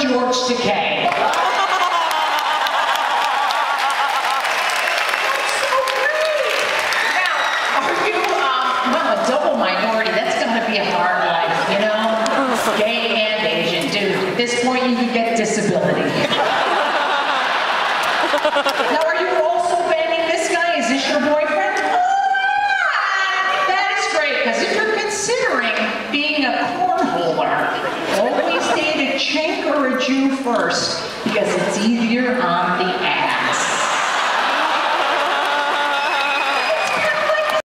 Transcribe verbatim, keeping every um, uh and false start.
George Takei. Double minority, that's going to be a hard life, you know? Gay and Asian, dude. At this point, you could get disability. Now, are you also banging this guy? Is this your boyfriend? Ah, that is great, because if you're considering being a cornholer, always date a chink or a Jew first, because it's easier on the